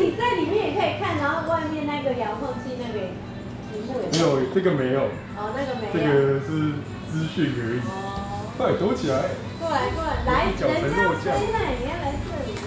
你在里面也可以看，然后外面那个遥控器那个屏幕也没有，这个没有。 哦，那个没有。 这个是资讯而已。 哦。 快躲起来！ 过来过来，来，人家飞来，你要来这里。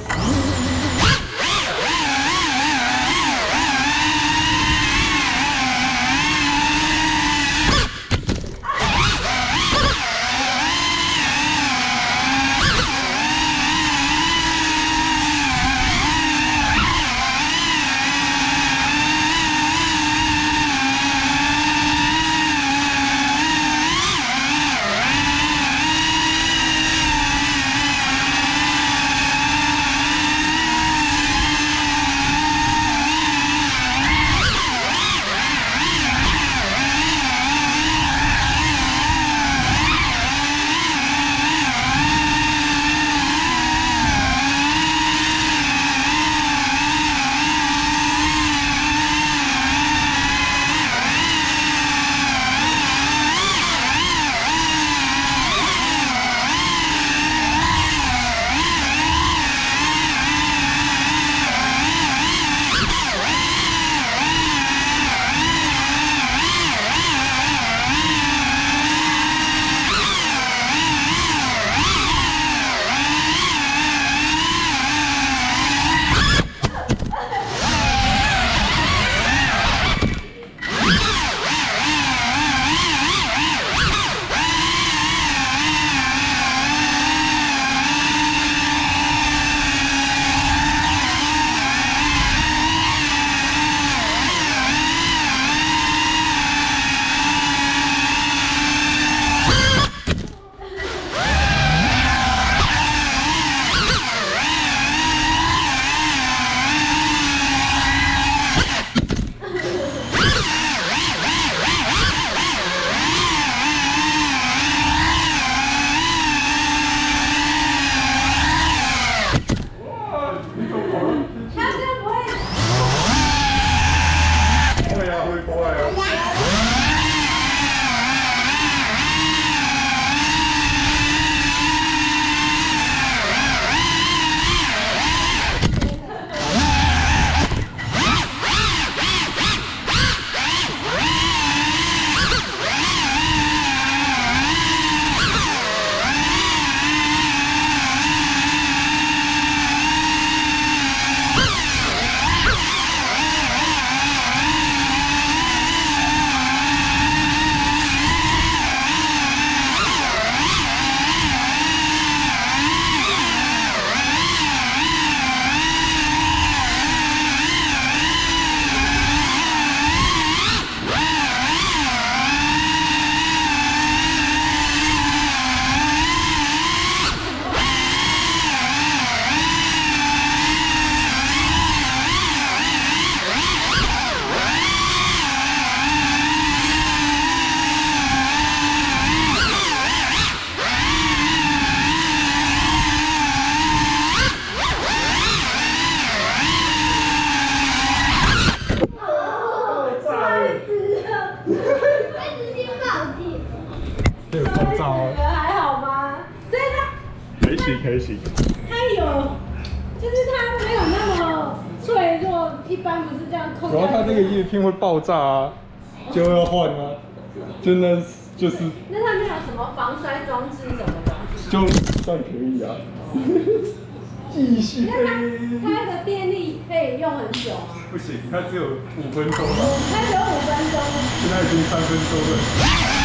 可行。 它有，就是它没有那么脆弱，一般不是这样扣。 然后它那个叶片会爆炸啊，就要换啊，真的就是。 那它没有什么防摔装置什么的？ 就算可以啊。继续飞。 它的电力可以用很久吗？ 不行，它只有5分钟吧。 它只有5分钟。 现在已经3分钟了。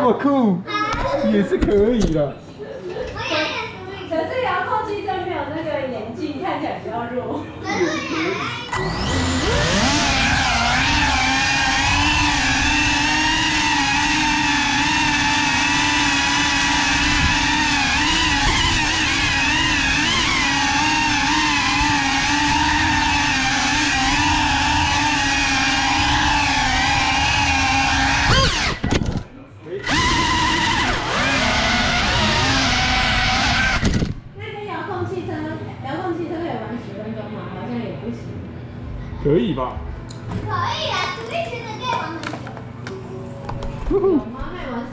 么酷，也是可以的。 可是遥控汽车没有那个眼镜，看起来比较弱。 可以吧？ 可以啦，Switch 的可以玩很久。 有吗？